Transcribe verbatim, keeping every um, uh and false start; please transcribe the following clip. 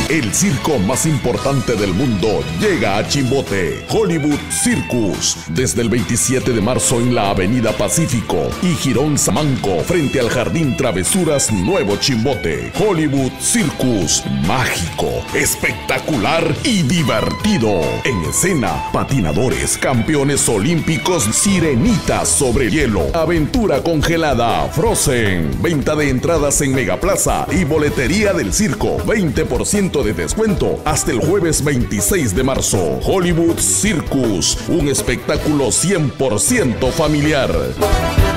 El circo más importante del mundo llega a Chimbote. Hollywood Circus. Desde el veintisiete de marzo en la Avenida Pacífico y Girón Samanco, frente al Jardín Travesuras Nuevo Chimbote. Hollywood Circus. Mágico, espectacular y divertido. En escena, patinadores, campeones olímpicos, sirenitas sobre hielo, aventura congelada, Frozen. Venta de entradas en Megaplaza y boletería del circo. veinte por ciento de descuento hasta el jueves veintiséis de marzo. Hollywood Circus, un espectáculo cien por ciento familiar.